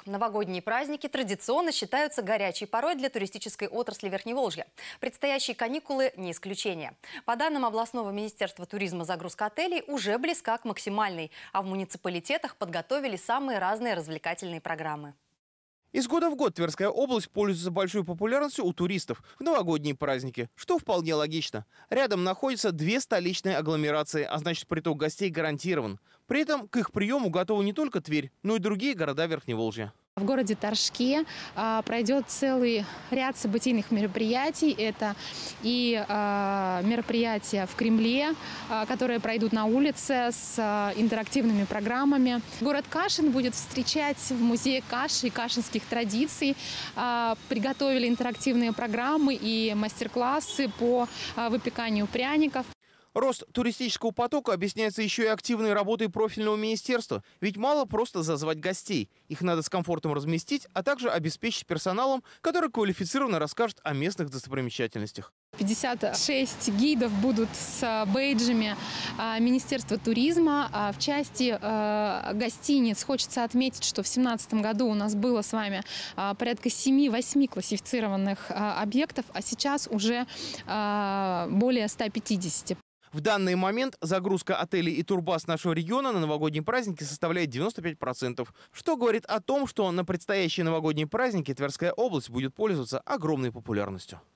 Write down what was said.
Новогодние праздники традиционно считаются горячей порой для туристической отрасли Верхневолжья. Предстоящие каникулы не исключение. По данным областного министерства туризма, загрузка отелей уже близка к максимальной, а в муниципалитетах подготовили самые разные развлекательные программы. Из года в год Тверская область пользуется большой популярностью у туристов в новогодние праздники, что вполне логично. Рядом находятся две столичные агломерации, а значит, приток гостей гарантирован. При этом к их приему готовы не только Тверь, но и другие города Верхневолжья. В городе Торжке пройдет целый ряд событийных мероприятий. Это и мероприятия в Кремле, которые пройдут на улице с интерактивными программами. Город Кашин будет встречать в музее каши и кашинских традиций. Приготовили интерактивные программы и мастер-классы по выпеканию пряников. Рост туристического потока объясняется еще и активной работой профильного министерства. Ведь мало просто зазвать гостей. Их надо с комфортом разместить, а также обеспечить персоналом, который квалифицированно расскажет о местных достопримечательностях. 56 гидов будут с бейджами Министерства туризма. В части гостиниц хочется отметить, что в 2017 году у нас было с вами порядка 7-8 классифицированных объектов, а сейчас уже более 150. В данный момент загрузка отелей и турбаз нашего региона на новогодние праздники составляет 95%, что говорит о том, что на предстоящие новогодние праздники Тверская область будет пользоваться огромной популярностью.